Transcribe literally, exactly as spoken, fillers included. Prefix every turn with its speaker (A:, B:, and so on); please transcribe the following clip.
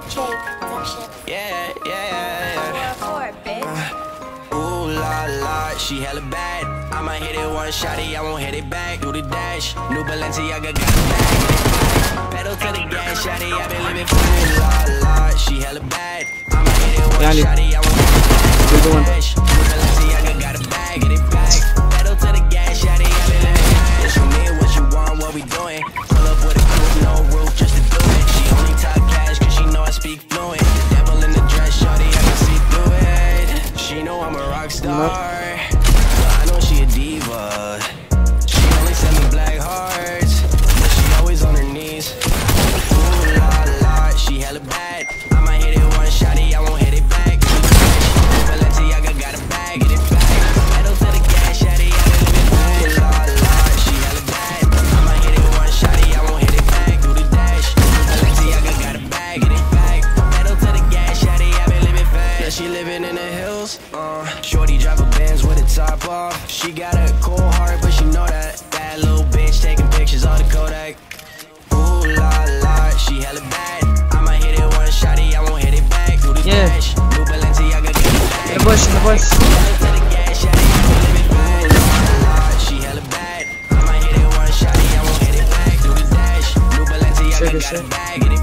A: Yeah, yeah, yeah. Uh, ooh la la, she hella bad. I might hit it one shotty, I won't hit it back. Do the dash, new Balenciaga got it back. Pedal to the gas, shotty, I been living for it. La la, she hella bad. I might hit it one shotty, I won't hit it back. New Balenciaga got it back, get it back. Pedal to the gas, shotty, I been living for it. What you need, what you want, what we doing? Pull up with a coupe, no roof, just to do it. She only talk cash, cause she know I speak fluent. The devil in the dress, shorty, I can see through it. She know I'm a rock star, I know she a diva. She only send me black hearts, but she always on her knees. Ooh la la, she hella bad. I might hit it one shotty, I won't hit it back. Balenciaga got a bag, get it back. Pedal to the gas, shotty, I been living back. Ooh la la, she hella bad. I might hit it one shotty, I won't hit it back. Do the dash, Balenciaga got a bag, get it back. Pedal to the gas, shotty, I been living fast. Yeah, she living in the hills. Uh, shorty drive a Benz with a top off. She got a cold heart, but she know that. That little bitch taking pictures of the Kodak. Ooh la la, she hella bad. I might hit it one shotty, I won't hit it back. Do the
B: Yeah.
A: dash, new Balenciaga got it back.
B: Не бойся, не бойся.
A: Pedal to the gas, shotty, I been living fast. La la, she hella bad. I might hit it one shotty, I won't hit it back. Do the dash, new Balenciaga got it back.